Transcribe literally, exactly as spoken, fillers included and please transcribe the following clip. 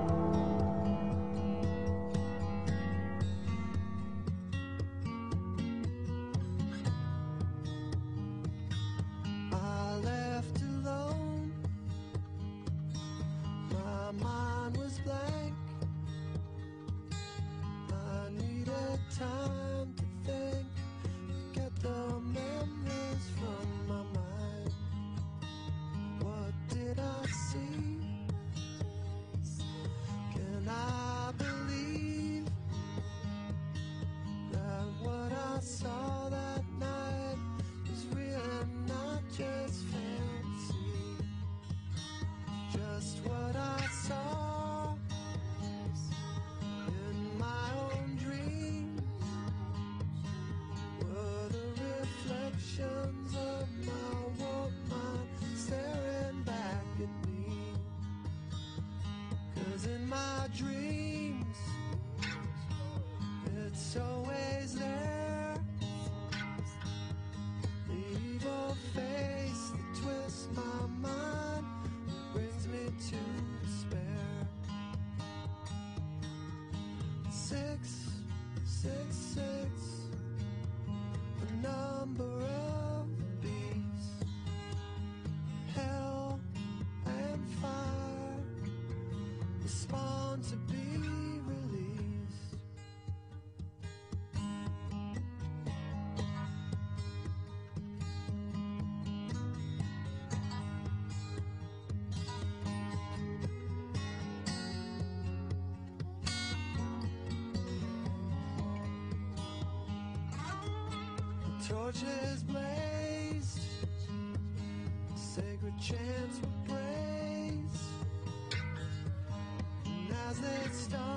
I left alone, my mind was blank. I needed time to think, get the memories from my mind. What did I see? Can I believe that what I saw that night was real and not just fancy? Just what I saw in my own dreams were the reflections of my warped mind staring back at me. 'Cause in my dreams it's always there, the evil face that twists my mind, brings me to despair. Six, six, six, the number of the beast. Hell and fire, the spawn to be released. Torches blazed, sacred chants were praised, and as they start